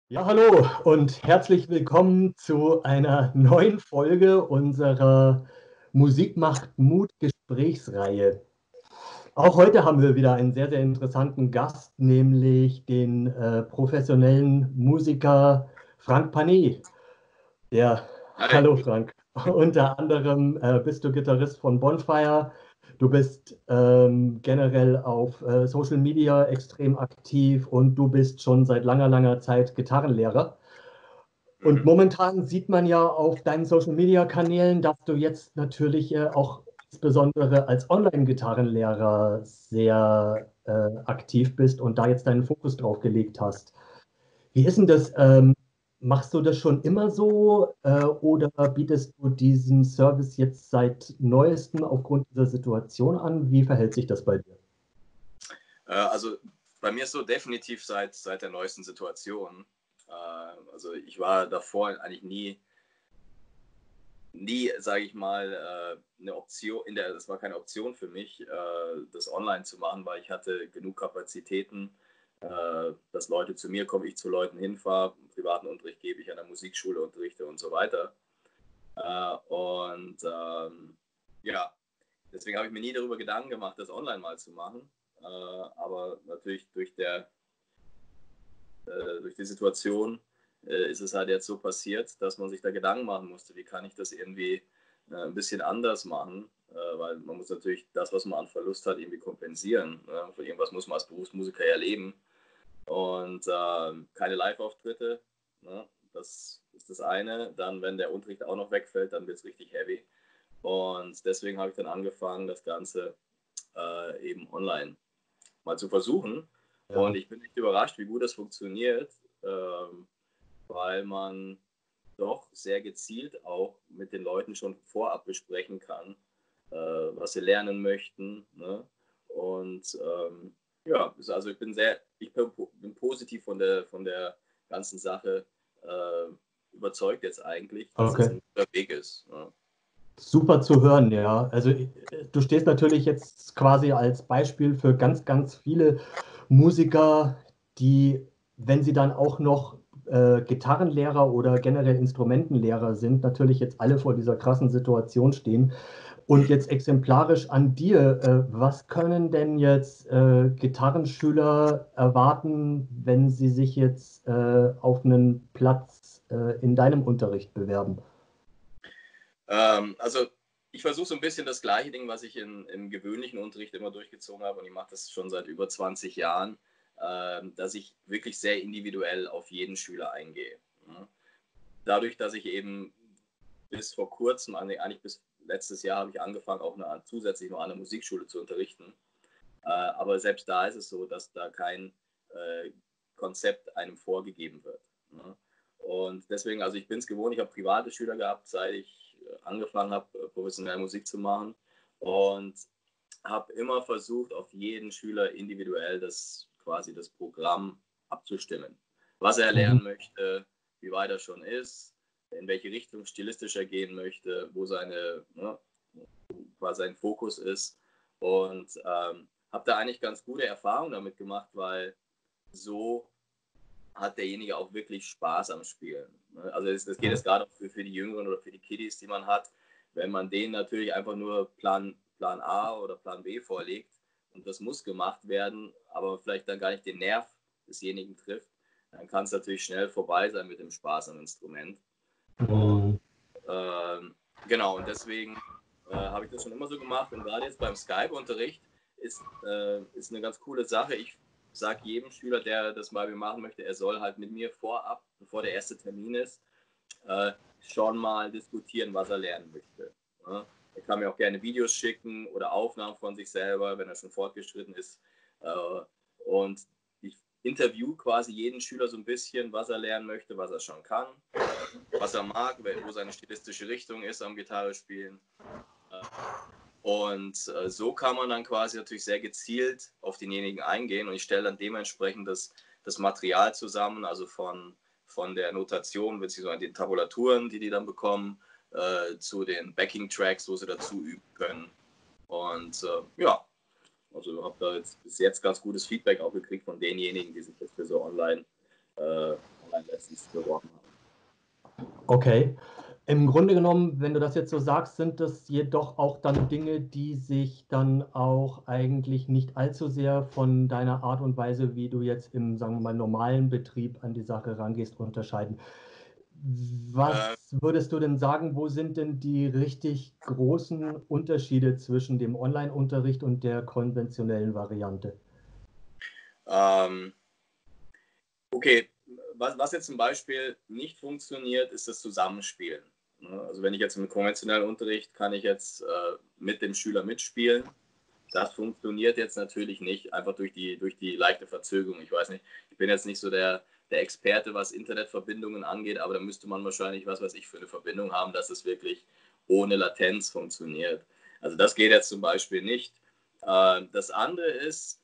Ja, hallo und herzlich willkommen zu einer neuen Folge unserer Musik macht Mut Gesprächsreihe. Auch heute haben wir wieder einen sehr, sehr interessanten Gast, nämlich den professionellen Musiker Frank Panet. Ja, Hi. hallo Frank. Unter anderem bist du Gitarrist von Bonfire. Du bist generell auf Social Media extrem aktiv und du bist schon seit langer, langer Zeit Gitarrenlehrer. Und Mhm. momentan sieht man ja auf deinen Social-Media-Kanälen, dass du jetzt natürlich auch insbesondere als Online-Gitarrenlehrer sehr aktiv bist und da jetzt deinen Fokus drauf gelegt hast. Wie ist denn das? Machst du das schon immer so oder bietest du diesen Service jetzt seit neuestem aufgrund dieser Situation an? Wie verhält sich das bei dir? Also bei mir ist so definitiv seit der neuesten Situation. Also ich war davor eigentlich nie, sage ich mal, eine Option, das war keine Option für mich, das online zu machen, weil ich hatte genug Kapazitäten, dass Leute zu mir kommen, ich zu Leuten hinfahre, privaten Unterricht gebe ich an der Musikschule, unterrichte und so weiter. Ja, deswegen habe ich mir nie darüber Gedanken gemacht, das online mal zu machen. Aber natürlich durch die Situation ist es halt jetzt so passiert, dass man sich da Gedanken machen musste, wie kann ich das irgendwie ein bisschen anders machen, weil man muss natürlich das, was man an Verlust hat, irgendwie kompensieren. Von irgendwas muss man als Berufsmusiker ja leben. Und keine Live-Auftritte, ne? Das ist das eine. Dann, wenn der Unterricht auch noch wegfällt, dann wird es richtig heavy. Und deswegen habe ich dann angefangen, das Ganze eben online mal zu versuchen. Und Ja. ich bin nicht überrascht, wie gut das funktioniert, weil man doch sehr gezielt auch mit den Leuten schon vorab besprechen kann, was sie lernen möchten. Ne? Und ja, also ich bin positiv von der ganzen Sache überzeugt jetzt eigentlich, dass das Okay. ein guter Weg ist. Ne? Super zu hören, ja. Also du stehst natürlich jetzt quasi als Beispiel für ganz, ganz viele Musiker, die, wenn sie dann auch noch Gitarrenlehrer oder generell Instrumentenlehrer sind, natürlich jetzt alle vor dieser krassen Situation stehen. Und jetzt exemplarisch an dir, was können denn jetzt Gitarrenschüler erwarten, wenn sie sich jetzt auf einen Platz in deinem Unterricht bewerben? Also ich versuche so ein bisschen das gleiche Ding, was ich im gewöhnlichen Unterricht immer durchgezogen habe, und ich mache das schon seit über 20 Jahren, dass ich wirklich sehr individuell auf jeden Schüler eingehe. Ja. Dadurch, dass ich eben bis vor kurzem, eigentlich bis letztes Jahr, habe ich angefangen, auch zusätzlich noch an der Musikschule zu unterrichten. Aber selbst da ist es so, dass da kein äh, Konzept einem vorgegeben wird. Ne? Und deswegen, also ich bin es gewohnt, ich habe private Schüler gehabt, seit ich angefangen habe, professionell Musik zu machen, und habe immer versucht, auf jeden Schüler individuell das Programm abzustimmen. Was er Mhm. lernen möchte, wie weit er schon ist, in welche Richtung stilistisch er gehen möchte, wo sein Fokus ist. Und habe da eigentlich ganz gute Erfahrungen damit gemacht, weil so hat derjenige auch wirklich Spaß am Spielen. Also das geht Ja. jetzt gerade auch für die Jüngeren oder für die Kiddies, die man hat. Wenn man denen natürlich einfach nur Plan A oder Plan B vorlegt und das muss gemacht werden, aber vielleicht dann gar nicht den Nerv desjenigen trifft, dann kann es natürlich schnell vorbei sein mit dem Spaß am Instrument. Und Mhm. ähm, genau, und deswegen habe ich das schon immer so gemacht. Und gerade jetzt beim Skype-Unterricht ist eine ganz coole Sache. Ich sage jedem Schüler, der das mal machen möchte, er soll halt mit mir vorab, bevor der erste Termin ist, äh, schon mal diskutieren, was er lernen möchte. Ja? Er kann mir auch gerne Videos schicken oder Aufnahmen von sich selber, wenn er schon fortgeschritten ist. Äh, und ich interview quasi jeden Schüler so ein bisschen, was er lernen möchte, was er schon kann, was er mag, wo seine stilistische Richtung ist am Gitarrespielen. Und so kann man dann quasi natürlich sehr gezielt auf denjenigen eingehen, und ich stelle dann dementsprechend das Material zusammen, also von der Notation bzw. den Tabulaturen, die dann bekommen, zu den Backing-Tracks, wo sie dazu üben können. Und ja, also habe da jetzt bis jetzt ganz gutes Feedback auch gekriegt von denjenigen, die sich jetzt für so online online letztens beworben habe. Okay. Im Grunde genommen, wenn du das jetzt so sagst, sind das jedoch auch dann Dinge, die sich dann auch eigentlich nicht allzu sehr von deiner Art und Weise, wie du jetzt im, sagen wir mal, normalen Betrieb an die Sache rangehst, unterscheiden. Was würdest du denn sagen, wo sind denn die richtig großen Unterschiede zwischen dem Online-Unterricht und der konventionellen Variante? Okay, was jetzt zum Beispiel nicht funktioniert, ist das Zusammenspielen. Also wenn ich jetzt im konventionellen Unterricht kann ich jetzt mit dem Schüler mitspielen. Das funktioniert jetzt natürlich nicht, einfach durch die leichte Verzögerung. Ich weiß nicht, ich bin jetzt nicht so der Experte, was Internetverbindungen angeht, aber da müsste man wahrscheinlich, was weiß ich, für eine Verbindung haben, dass es wirklich ohne Latenz funktioniert. Also das geht jetzt zum Beispiel nicht. Das andere ist,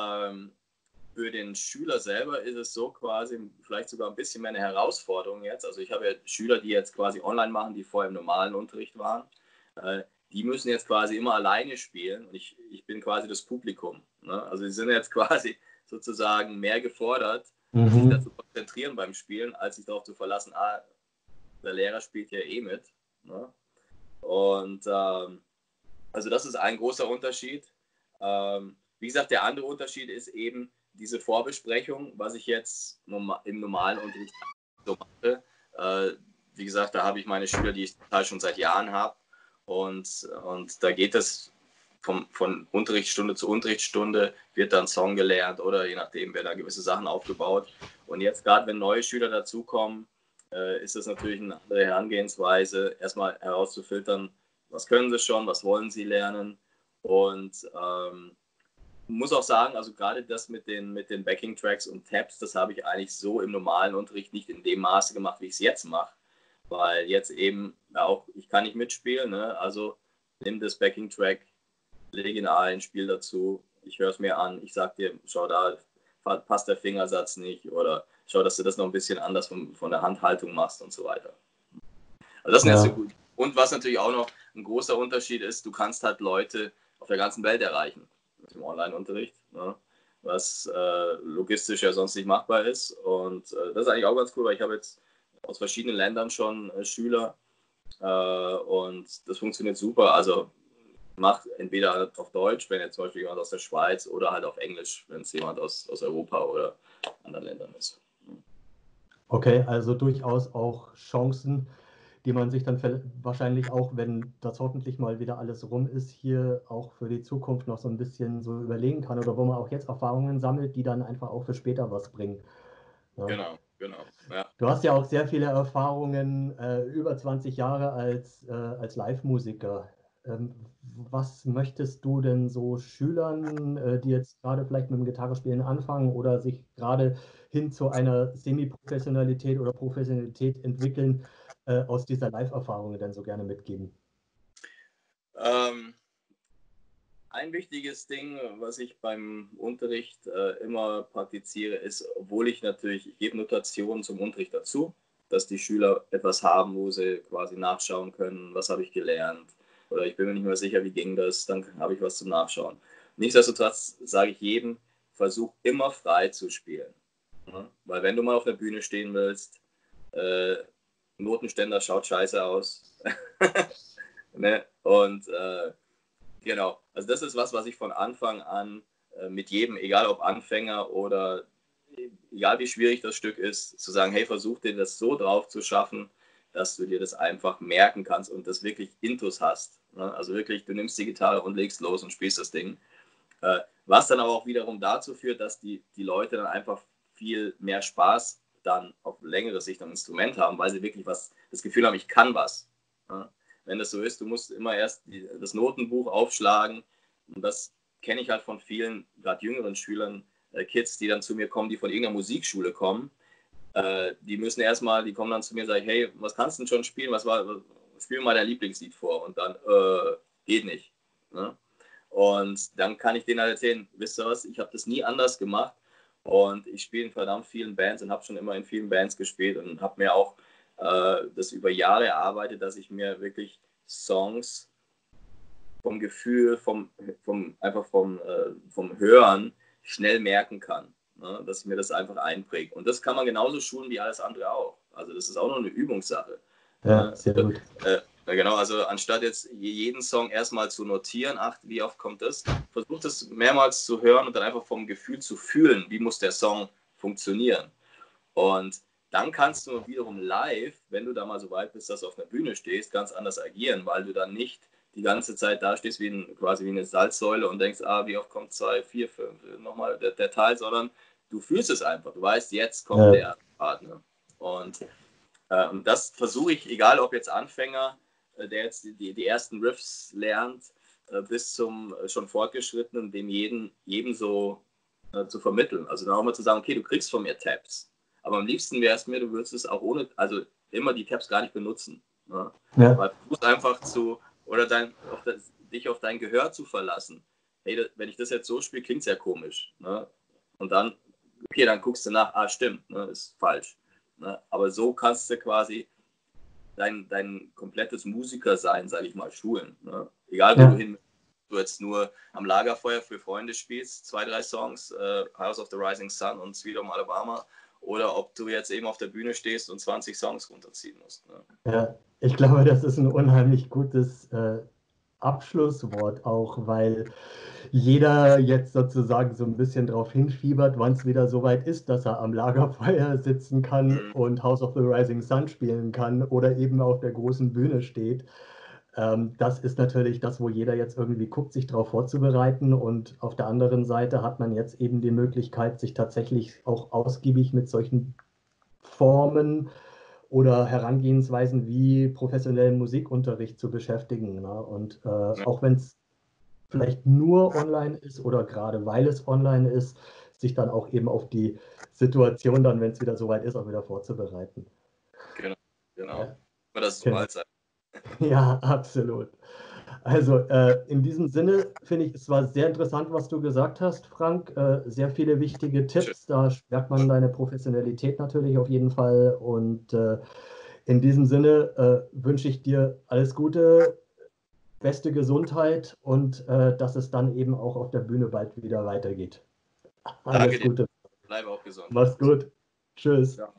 für den Schüler selber ist es so quasi vielleicht sogar ein bisschen mehr eine Herausforderung jetzt. Also ich habe ja Schüler, die jetzt quasi online machen, die vorher im normalen Unterricht waren. Die müssen jetzt quasi immer alleine spielen und ich bin quasi das Publikum. Ne? Also sie sind jetzt quasi sozusagen mehr gefordert, sich dazu konzentrieren beim Spielen, als sich darauf zu verlassen, der Lehrer spielt ja eh mit. Ne? Und also das ist ein großer Unterschied. Wie gesagt, der andere Unterschied ist eben diese Vorbesprechung, was ich jetzt im normalen Unterricht so mache. Wie gesagt, da habe ich meine Schüler, die ich schon seit Jahren habe. Und da geht es von Unterrichtsstunde zu Unterrichtsstunde, wird dann Song gelernt oder je nachdem, wer da gewisse Sachen aufgebaut. Und jetzt gerade, wenn neue Schüler dazukommen, ist das natürlich eine andere Herangehensweise, erstmal herauszufiltern, was können sie schon, was wollen sie lernen. Und muss auch sagen, also gerade das mit den Backing-Tracks und Tabs, das habe ich eigentlich so im normalen Unterricht nicht in dem Maße gemacht, wie ich es jetzt mache. Weil jetzt eben auch, ich kann nicht mitspielen, ne? Also nimm das Backing-Track, lege ihn ein, spiel dazu, ich höre es mir an, ich sag dir, schau da, passt der Fingersatz nicht oder schau, dass du das noch ein bisschen anders von der Handhaltung machst und so weiter. Also das sind jetzt so gut. Und was natürlich auch noch ein großer Unterschied ist, du kannst halt Leute auf der ganzen Welt erreichen mit dem Online-Unterricht, ne? Was logistisch ja sonst nicht machbar ist. Und das ist eigentlich auch ganz cool, weil ich habe jetzt aus verschiedenen Ländern schon Schüler und das funktioniert super. Also macht entweder auf Deutsch, wenn jetzt zum Beispiel jemand aus der Schweiz, oder halt auf Englisch, wenn es jemand aus Europa oder anderen Ländern ist. Okay, also durchaus auch Chancen, die man sich dann wahrscheinlich auch, wenn das hoffentlich mal wieder alles rum ist, hier auch für die Zukunft noch so ein bisschen so überlegen kann oder wo man auch jetzt Erfahrungen sammelt, die dann einfach auch für später was bringen. Ja. Genau. Ja. Du hast ja auch sehr viele Erfahrungen, über 20 Jahre als Live-Musiker. Was möchtest du denn so Schülern, die jetzt gerade vielleicht mit dem Gitarrespielen anfangen oder sich gerade hin zu einer Semi-Professionalität oder Professionalität entwickeln, aus dieser Live-Erfahrung denn so gerne mitgeben? Ein wichtiges Ding, was ich beim Unterricht immer praktiziere, ist, ich gebe Notationen zum Unterricht dazu, dass die Schüler etwas haben, wo sie quasi nachschauen können, was habe ich gelernt oder ich bin mir nicht mehr sicher, wie ging das, dann habe ich was zum Nachschauen. Nichtsdestotrotz sage ich jedem, versuch immer frei zu spielen. Ja? Weil wenn du mal auf der Bühne stehen willst, Notenständer schaut scheiße aus. Ne? Und genau, also das ist was ich von Anfang an mit jedem, egal ob Anfänger oder egal wie schwierig das Stück ist, zu sagen, hey, versuch dir das so drauf zu schaffen, dass du dir das einfach merken kannst und das wirklich Intus hast. Ne? Also wirklich, du nimmst die Gitarre und legst los und spielst das Ding. Was dann aber auch wiederum dazu führt, dass die Leute dann einfach viel mehr Spaß dann auf längere Sicht am Instrument haben, weil sie wirklich das Gefühl haben, ich kann was. Ja? Wenn das so ist, du musst immer erst das Notenbuch aufschlagen und das kenne ich halt von vielen, gerade jüngeren Schülern, Kids, die dann zu mir kommen, die von irgendeiner Musikschule kommen. Die kommen dann zu mir und sagen, hey, was kannst du denn schon spielen? Spiel mal dein Lieblingslied vor und dann, geht nicht. Ne? Und dann kann ich denen halt erzählen, wisst ihr was, ich habe das nie anders gemacht und ich spiele in verdammt vielen Bands und habe schon immer in vielen Bands gespielt und habe mir auch das über Jahre erarbeitet, dass ich mir wirklich Songs vom Gefühl, vom Hören schnell merken kann. ne? Dass ich mir das einfach einpräge. Und das kann man genauso schulen wie alles andere auch. Also das ist auch noch eine Übungssache. Ja, sehr gut. Genau, also anstatt jetzt jeden Song erstmal zu notieren, wie oft kommt das, versucht es mehrmals zu hören und dann einfach vom Gefühl zu fühlen, wie muss der Song funktionieren. Und dann kannst du wiederum live, wenn du da mal so weit bist, dass du auf einer Bühne stehst, ganz anders agieren, weil du dann nicht die ganze Zeit da stehst quasi wie eine Salzsäule und denkst, wie oft kommt 2, 4, 5, nochmal der Teil, sondern du fühlst es einfach. Du weißt, jetzt kommt der Partner. Und das versuche ich, egal ob jetzt Anfänger, der jetzt die ersten Riffs lernt, bis zum schon Fortgeschrittenen, dem jedem so zu vermitteln. Also dann auch mal zu sagen, okay, du kriegst von mir Tabs. Aber am liebsten wäre es mir, du würdest es auch also immer die Tabs gar nicht benutzen. Ne? Ja. Weil du musst einfach dich auf dein Gehör zu verlassen. Hey, wenn ich das jetzt so spiele, klingt es ja komisch. Ne? Und dann, okay, dann guckst du nach, stimmt, ne, ist falsch. Ne? Aber so kannst du quasi dein komplettes Musikersein, sage ich mal, schulen. Ne? Egal, wo du jetzt nur am Lagerfeuer für Freunde spielst, 2, 3 Songs, House of the Rising Sun und Sweet Home Alabama, oder ob du jetzt eben auf der Bühne stehst und 20 Songs runterziehen musst. Ne? Ja, ich glaube, das ist ein unheimlich gutes Abschlusswort auch, weil jeder jetzt sozusagen so ein bisschen darauf hinfiebert, wann es wieder soweit ist, dass er am Lagerfeuer sitzen kann und House of the Rising Sun spielen kann oder eben auf der großen Bühne steht. Das ist natürlich das, wo jeder jetzt irgendwie guckt, sich darauf vorzubereiten. Und auf der anderen Seite hat man jetzt eben die Möglichkeit, sich tatsächlich auch ausgiebig mit solchen Formen oder Herangehensweisen wie professionellen Musikunterricht zu beschäftigen. Ne? Und auch wenn es vielleicht nur online ist oder gerade weil es online ist, sich dann auch eben auf die Situation dann, wenn es wieder soweit ist, auch wieder vorzubereiten. Genau. Ja. Das ist bald sein. Ja, absolut. Also in diesem Sinne finde ich, es war sehr interessant, was du gesagt hast, Frank. Sehr viele wichtige Tipps. Da merkt man deine Professionalität natürlich auf jeden Fall. Und in diesem Sinne wünsche ich dir alles Gute, beste Gesundheit und dass es dann eben auch auf der Bühne bald wieder weitergeht. Alles Danke dir. Gute. Bleibe auch gesund. Mach's gut. Tschüss. Ja.